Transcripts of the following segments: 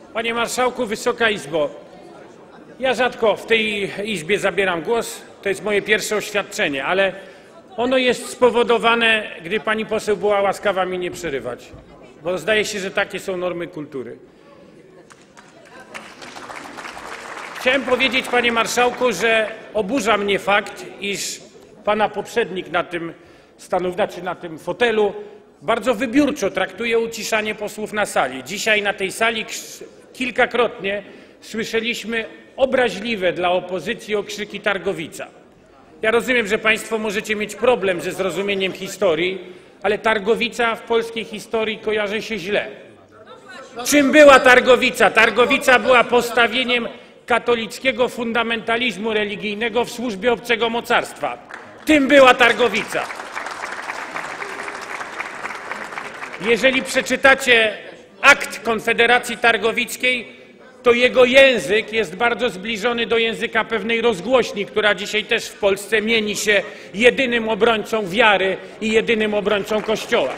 Panie Marszałku, Wysoka Izbo, ja rzadko w tej Izbie zabieram głos, to jest moje pierwsze oświadczenie, ale ono jest spowodowane, gdy pani poseł była łaskawa mi nie przerywać, bo zdaje się, że takie są normy kultury. Chciałem powiedzieć, panie marszałku, że oburza mnie fakt, iż pana poprzednik na tym na tym fotelu bardzo wybiórczo traktuje uciszanie posłów na sali. Dzisiaj na tej sali kilkakrotnie słyszeliśmy obraźliwe dla opozycji okrzyki Targowica. Ja rozumiem, że państwo możecie mieć problem ze zrozumieniem historii, ale Targowica w polskiej historii kojarzy się źle. Czym była Targowica? Targowica była postawieniem katolickiego fundamentalizmu religijnego w służbie obcego mocarstwa. Tym była Targowica. Jeżeli przeczytacie akt Konfederacji Targowickiej, to jego język jest bardzo zbliżony do języka pewnej rozgłośni, która dzisiaj też w Polsce mieni się jedynym obrońcą wiary i jedynym obrońcą Kościoła.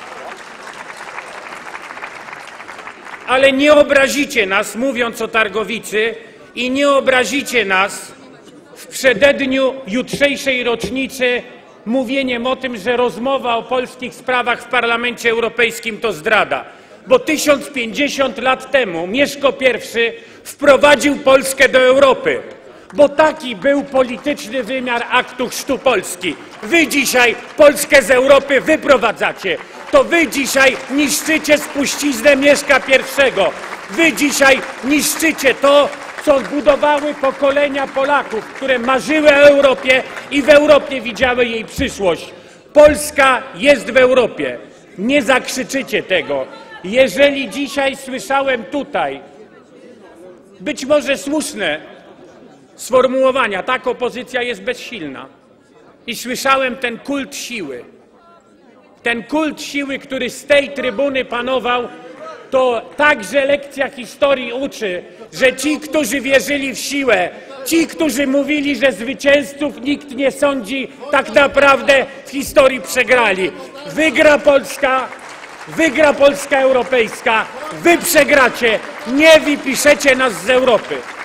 Ale nie obrazicie nas, mówiąc o Targowicy, i nie obrazicie nas w przededniu jutrzejszej rocznicy mówieniem o tym, że rozmowa o polskich sprawach w Parlamencie Europejskim to zdrada. Bo 1050 lat temu Mieszko I wprowadził Polskę do Europy. Bo taki był polityczny wymiar aktu chrztu Polski. Wy dzisiaj Polskę z Europy wyprowadzacie. To wy dzisiaj niszczycie spuściznę Mieszka I. Wy dzisiaj niszczycie to, co budowały pokolenia Polaków, które marzyły o Europie i w Europie widziały jej przyszłość. Polska jest w Europie. Nie zakrzyczycie tego. Jeżeli dzisiaj słyszałem tutaj być może słuszne sformułowania, tak, opozycja jest bezsilna. I słyszałem ten kult siły, który z tej trybuny panował, to także lekcja historii uczy, że ci, którzy wierzyli w siłę, ci, którzy mówili, że zwycięzców nikt nie sądzi, tak naprawdę w historii przegrali. Wygra Polska europejska, wy przegracie, nie wypiszecie nas z Europy.